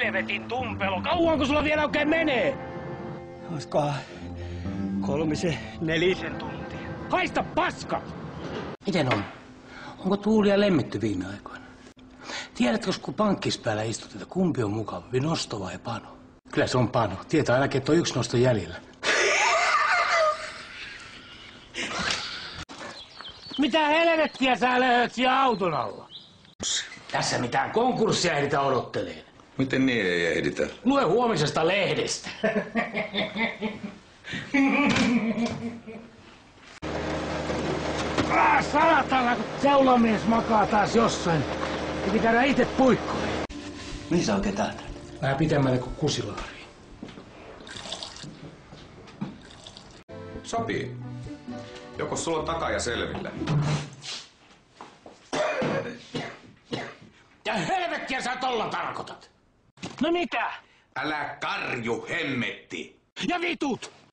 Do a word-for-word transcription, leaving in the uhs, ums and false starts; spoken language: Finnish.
helvetin tumpelo. Kauanko sulla vielä oikein menee? Olisikohan kolmisen, nelisen tuntia. Haista paska! Miten on? Onko tuulia lemmitty viime aikoina? Tiedätkö, kun pankkispäällä istut, että kumpi on mukavampi, nosto vai pano? Kyllä se on pano. Tietää ainakin, että on yksi nosto jäljellä. Mitä helvettiä sä löhöt siellä auton alla? Tässä mitään konkurssia ehditä odottelee. Miten niin ei ehditä? Lue huomisesta lehdestä. Ah, salatana, kun seulamies makaa taas jossain. Piti käydä itse puikkoihin. Mihin sä oikein täältä? Vähän pitemmälle kuin Kusilaariin. Sopii. Joko sulla on takaja selville? Ja helvettiä sä tolla tarkoitat? No mitä? Älä karju, hemmetti! Ja vitut!